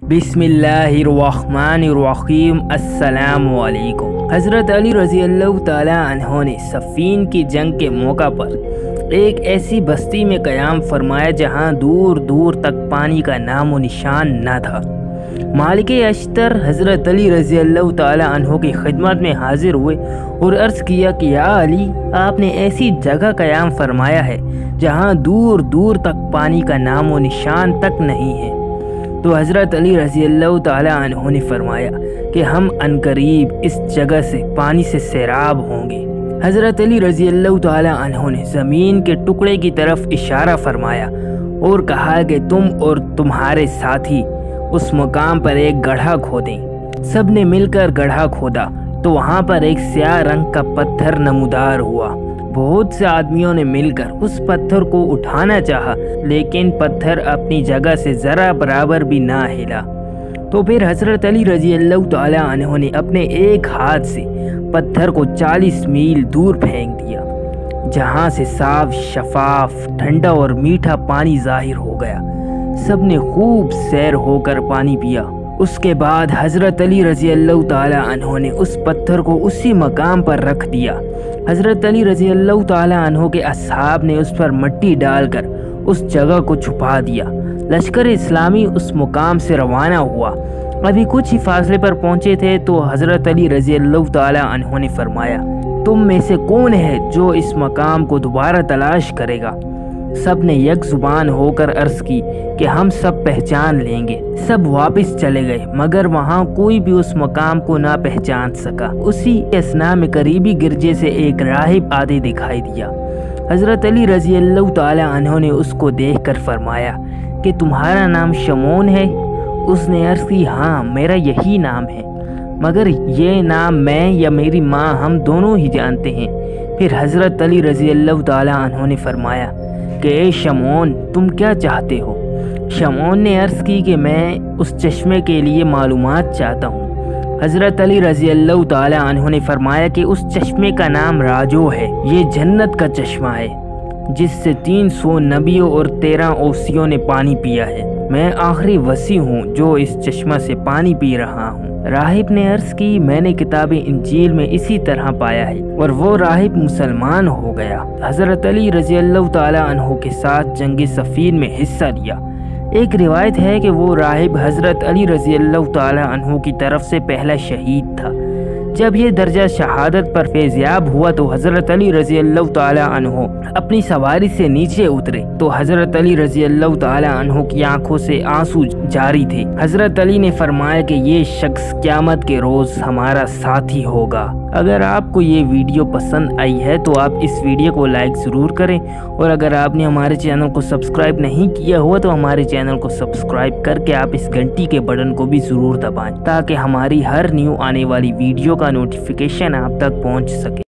बिस्मिल्लाहिर्रहमानिर्रहीम। अस्सलामु अलैकुम। हज़रत अली रज़ी अल्लाह ताला अन्हो ने सफ़ीन की जंग के मौका पर एक ऐसी बस्ती में क़याम फरमाया जहाँ दूर दूर तक पानी का नामो निशान न था। मालिक अश्तर हज़रत अली रज़ी अल्लाह ताला अन्हो की खिदमत में हाजिर हुए और अर्ज़ किया कि या अली, आपने ऐसी जगह क़याम फरमाया है जहाँ दूर दूर तक पानी का नामो निशान तक नहीं है। तो हज़रत अली रज़ी अल्लाह ताला अन्हो ने फरमाया कि हम अनकरीब इस जगह से पानी से सैराब होंगे। हज़रत अली रज़ी अल्लाह ताला अन्हो ने ज़मीन के टुकड़े की तरफ इशारा फरमाया और कहा कि तुम और तुम्हारे साथी उस मुकाम पर एक गड्ढा खोदें। सब ने मिलकर गड्ढा खोदा तो वहाँ पर एक स्याह रंग का पत्थर नमूदार हुआ। बहुत से आदमियों ने मिलकर उस पत्थर को उठाना चाहा, लेकिन पत्थर अपनी जगह से ज़रा बराबर भी ना हिला। तो फिर हज़रत अली रज़ी अल्लाह ताला अन्हो ने अपने एक हाथ से पत्थर को 40 मील दूर फेंक दिया, जहाँ से साफ शफाफ ठंडा और मीठा पानी ज़ाहिर हो गया। सब ने खूब सैर होकर पानी पिया। उसके बाद हज़रत अली रज़ी अल्लाह ताला अन्हो ने उस पत्थर को उसी मकाम पर रख दिया। हज़रत अली रज़ी अल्लाह ताला अन्हो के असहाब ने उस पर मिट्टी डालकर उस जगह को छुपा दिया। लश्कर इस्लामी उस मुकाम से रवाना हुआ। अभी कुछ ही फासले पर पहुँचे थे तो हज़रत अली रज़ी अल्लाह ताला अन्हो ने फरमाया, तुम में से कौन है जो इस मकाम को दोबारा तलाश करेगा? सब ने एक जुबान होकर अर्ज़ की कि हम सब पहचान लेंगे। सब वापस चले गए, मगर वहाँ कोई भी उस मकाम को ना पहचान सका। उसी असना में करीबी गिरजे से एक राहिब आदि दिखाई दिया। हज़रत अली रज़ी अल्लाह ताला अन्हो ने उसको देखकर फरमाया कि तुम्हारा नाम शमोन है? उसने अर्ज़ की, हाँ मेरा यही नाम है, मगर ये नाम मैं या मेरी माँ हम दोनों ही जानते हैं। फिर हज़रत अली रज़ी अल्लाह ताला अन्हो ने फरमाया कि ए शमोन, तुम क्या चाहते हो? शमोन ने अर्ज़ की कि मैं उस चश्मे के लिए मालूमात चाहता हूँ। हज़रत अली रज़ी अल्लाह ताला अन्हो ने फरमाया कि उस चश्मे का नाम राजो है। ये जन्नत का चश्मा है जिससे 300 नबियों और 13 औसियों ने पानी पिया है। मैं आखिरी वसी हूँ जो इस चश्मा से पानी पी रहा हूँ। राहिब ने अर्ज़ की, मैंने किताब इंजील में इसी तरह पाया है, और वो राहिब मुसलमान हो गया। हज़रत अली रज़ी अल्लाह ताला अन्हो के साथ जंग सफ़ीन में हिस्सा लिया। एक रिवायत है कि वो राहिब हज़रत अली रज़ी अल्लाह ताला अन्हो की तरफ से पहला शहीद था। जब ये दर्जा शहादत पर फैज़याब हुआ तो हज़रत अली रज़ी अल्लाह ताला अन्हो अपनी सवारी से नीचे उतरे तो हज़रत अली रज़ी अल्लाह ताला अन्हो की आंखों से आंसू जारी थे। हज़रत अली ने फरमाया कि ये शख्स क़यामत के रोज़ हमारा साथी होगा। अगर आपको ये वीडियो पसंद आई है तो आप इस वीडियो को लाइक ज़रूर करें, और अगर आपने हमारे चैनल को सब्सक्राइब नहीं किया हुआ तो हमारे चैनल को सब्सक्राइब करके आप इस घंटी के बटन को भी ज़रूर दबाएं, ताकि हमारी हर न्यू आने वाली वीडियो का नोटिफिकेशन आप तक पहुंच सके।